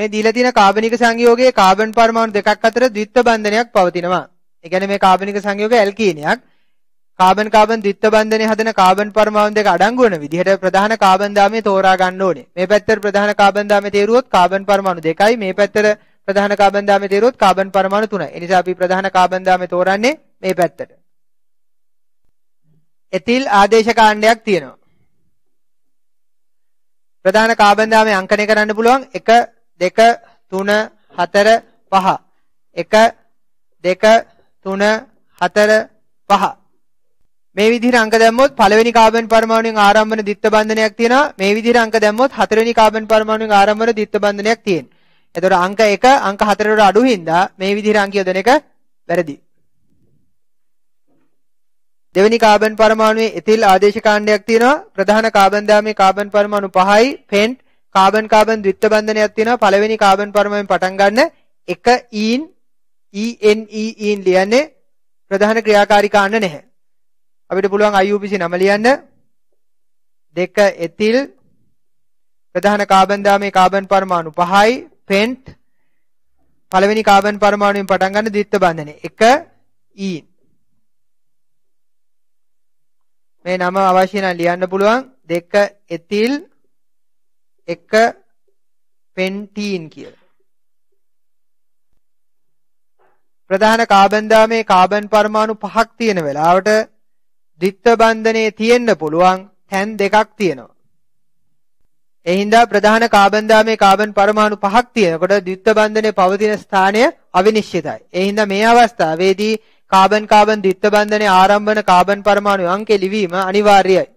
මේ දීලා තියෙන කාබනික සංයෝගයේ කාබන් පරමාණු දෙකක් අතර ද්විත්ව බන්ධනයක් පවතිනවා. ඒ කියන්නේ මේ කාබනික සංයෝගය ඇල්කීනයක්. කාබන් කාබන් ද්විත්ව බන්ධනයේ හදන කාබන් පරමාණු දෙක අඩංගු වෙන විදිහට ප්‍රධාන කාබන් දාමය තෝරා ගන්න ඕනේ. මේ පැත්තට ප්‍රධාන කාබන් දාමය තේරුවොත් කාබන් පරමාණු 2යි, මේ පැත්තට ප්‍රධාන කාබන් දාමය තේරුවොත් කාබන් පරමාණු 3යි. ඒ නිසා අපි ප්‍රධාන කාබන් දාමය තෝරන්නේ මේ පැත්තට. එතිල් ආදේශ කාණ්ඩයක් තියෙනවා. ප්‍රධාන කාබන් දාමය අංකණය කරන්න පුළුවන් 1 2 3 4 5. 1 2 3 4 5. මේ විදිහට අංක දැම්මොත් පළවෙනි කාබන් පරමාණුවෙන් ආරම්භ වෙන ද්විත්ව බන්ධනයක් තියෙනවා. මේ විදිහට අංක දැම්මොත් හතරවෙනි කාබන් පරමාණුවෙන් ආරම්භ වෙන ද්විත්ව බන්ධනයක් තියෙනවා. එතකොට අංක 1 අංක 4 වල අඩු හින්දා මේ විදිහට අංක යොදන එක වැරදි. දෙවෙනි කාබන් පරමාණුවේ එතිල් ආදේශ කාණ්ඩයක් තියෙනවා. ප්‍රධාන කාබන් දාමයේ කාබන් පරමාණු 5යි. පෙන්ට් කාබන් කාබන් ද්විත්ව බන්ධනයක් තියෙනවා. පළවෙනි කාබන් පරමාණුවෙන් පටන් ගන්න 1 ඊන් ඊන් ලියන්නේ ප්‍රධාන ක්‍රියාකාරී කාණ්ඩ නැහැ. අපිට පුළුවන් IUPAC නම ලියන්න 2 එතිල් ප්‍රධාන කාබන් දාමයේ කාබන් පරමාණු 5යි. පෙන්ට් පළවෙනි කාබන් පරමාණුවෙන් පටන් ගන්න ද්විත්ව බන්ධනය 1 ඊන්. මේ නම අවශ්‍ය නම් ලියන්න පුළුවන් 2 එතිල් 1 පෙන්ටීන් කියලා. ප්‍රධාන කාබන් දාමයේ කාබන් පරමාණු 5ක් තියෙන වෙලාවට ද්විත්ව බන්ධනයේ තියෙන්න පුළුවන් තැන් දෙකක් තියෙනවා. ඒ හින්දා ප්‍රධාන කාබන් දාමයේ කාබන් පරමාණු 5ක් තියෙනකොට ද්විත්ව බන්ධනයේ පවතින ස්ථානය අවිනිශ්චිතයි. ඒ හින්දා මේ අවස්ථාවේදී කාබන් කාබන් ද්විත්ව බන්ධනයේ ආරම්භන කාබන් පරමාණු අංකය ලිවීම අනිවාර්යයි.